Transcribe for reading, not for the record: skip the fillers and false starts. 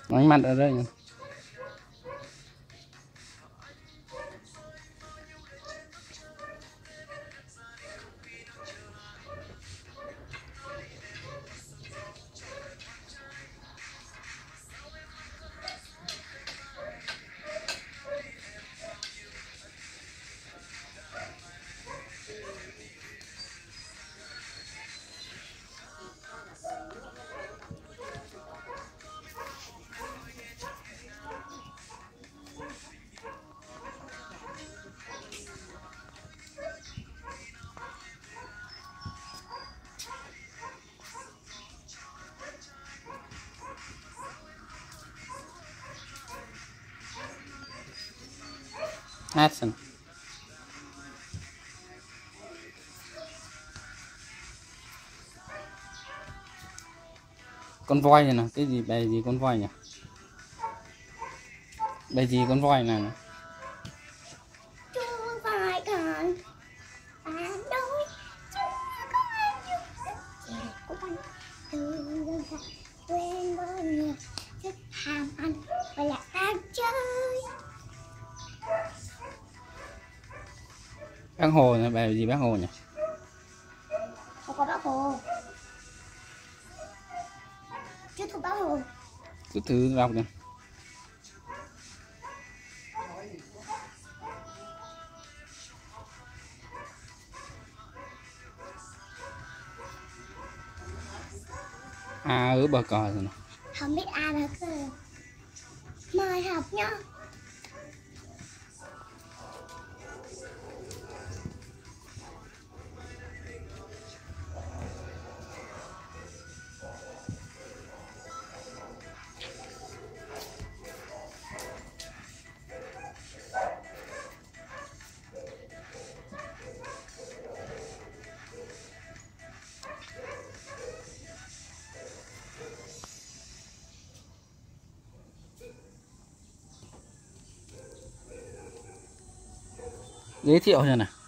Ánh mặt ở đây. Action. Con voi này nè, cái gì bài gì con voi nhỉ? Bài gì con voi này nè? Chú voi con phản đối, chú có anh chú của anh từ dân ta quen với nhiều thích ham ăn và là ăn chơi. Bác Hồ này, bài gì bác Hồ nhỉ? Không có bác Hồ. Chú thuộc bác Hồ. Cứ thử đọc nè. A ở bờ cò rồi nè. Không biết A là cơ. Mời học nhá. Giới thiệu cho nè.